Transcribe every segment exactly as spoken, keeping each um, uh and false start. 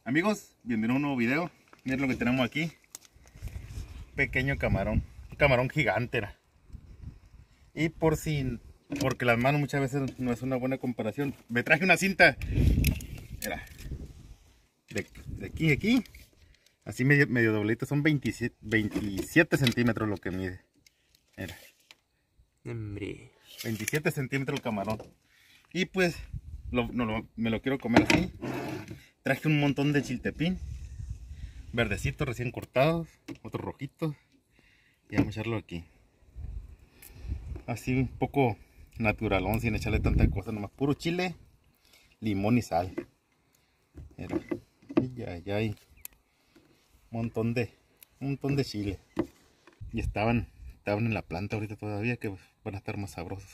Amigos, bienvenidos a un nuevo video. Miren lo que tenemos aquí. Pequeño camarón. Un camarón gigante era. Y por si... Porque las manos muchas veces no es una buena comparación. Me traje una cinta. Era. De, de aquí a aquí. Así medio, medio doblito. Son veintisiete, veintisiete centímetros lo que mide. Era. Hombre. veintisiete centímetros el camarón. Y pues lo, no, lo, me lo quiero comer así. Traje un montón de chiltepín. Verdecitos recién cortados. Otros rojitos. Y vamos a echarlo aquí. Así un poco naturalón, sin echarle tanta cosa. Nomás puro chile, limón y sal. Mira. Y ya, ya hay un montón de, un montón de chile. Y estaban, estaban en la planta ahorita todavía, que van a estar más sabrosos.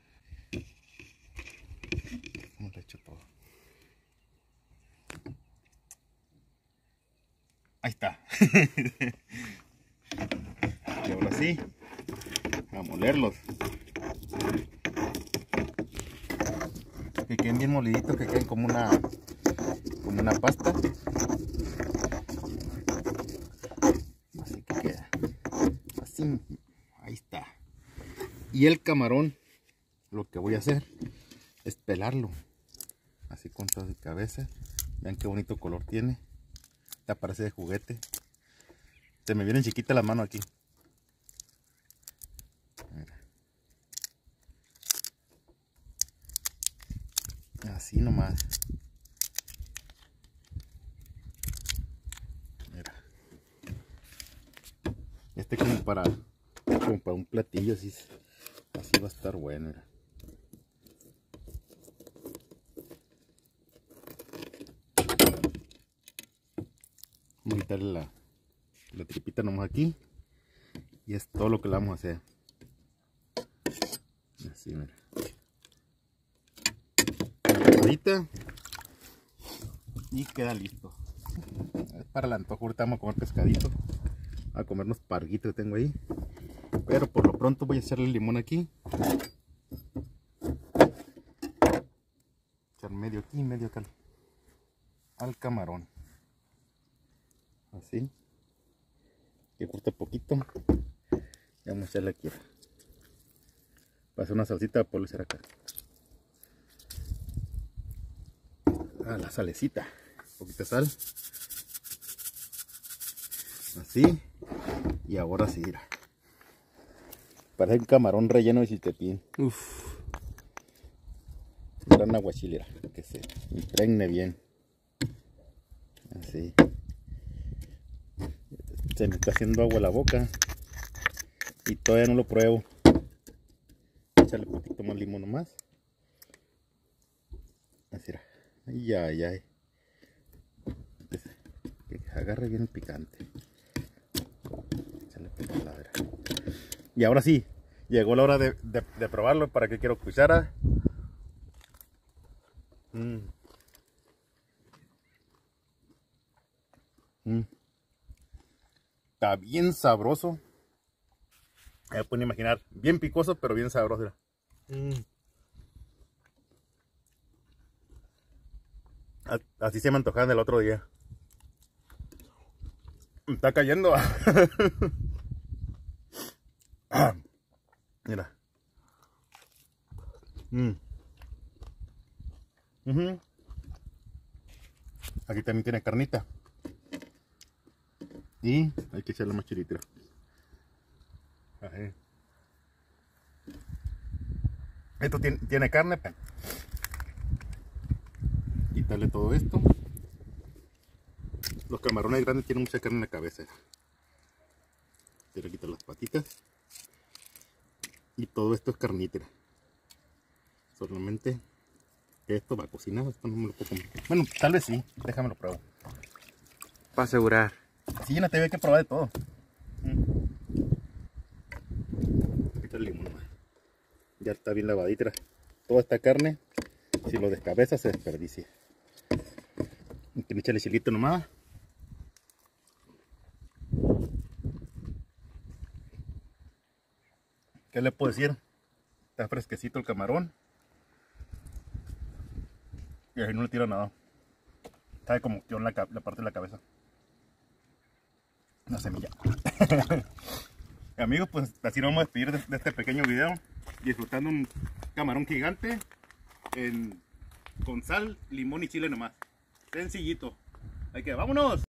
Hemos hecho todo. Ahí está. Y ahora sí, a molerlos. Que queden bien moliditos, que queden como una, como una pasta. Así que queda. Así, ahí está. Y el camarón, lo que voy a hacer es pelarlo. Así con toda su cabeza. Vean qué bonito color tiene. Te parece de juguete. Se me vienen chiquitas las manos aquí. Mira. Así nomás. Mira. Este como para, como para un platillo, así, así va a estar bueno. Mira. Vamos a quitarle la, la tripita nomás aquí. Y es todo lo que le vamos a hacer. Así, mira. Ahorita. Y queda listo. Para el antojo, ahorita vamos a comer pescadito. A comer unos parguitos que tengo ahí. Pero por lo pronto voy a echarle el limón aquí. Echar medio aquí y medio acá. Al camarón. Así. Que corta poquito. Y vamos a echarle aquí. Va a hacer una salsita por hacer acá. Ah, la salecita. Un poquito de sal. Así. Y ahora sí, mira. Parece un camarón relleno de chiltepín. Uff. Gran aguachilera. Que se impregne bien. Así. Se me está haciendo agua la boca. Y todavía no lo pruebo. Echarle un poquito más limón nomás. Así era. Ay, ay, ay. Que agarre bien el picante. Echarle picante. Y ahora sí, llegó la hora de, de, de probarlo. ¿Para qué quiero cuchara? Mm. Mm. Está bien sabroso. Me pueden imaginar, bien picoso, pero bien sabroso. Mm. Así se me antojaban el otro día. Me está cayendo. Ah, mira. Mm. Uh-huh. Aquí también tiene carnita. Y hay que echarle más chilito. Ahí. Esto tiene, tiene carne. Quitarle todo esto. Los camarones grandes tienen mucha carne en la cabeza. Quiero quitar las patitas. Y todo esto es carnítera. Solamente esto va cocinado. Esto no me lo puedo comer. Bueno, tal vez sí. Déjame lo pruebo. Para asegurar. Sí, no te ve que probar de todo. El limón. Ya está bien lavadita. Toda esta carne, si lo descabeza, se desperdicia. Hay que echarle chilito nomás. ¿Qué le puedo decir? Está fresquecito el camarón. Y ahí no le tira nada. Sabe como que en la, la parte de la cabeza. Una semilla. Amigos, pues así nos vamos a despedir de, de este pequeño video. Disfrutando un camarón gigante en, con sal, limón y chile nomás. Sencillito. Hay que, vámonos.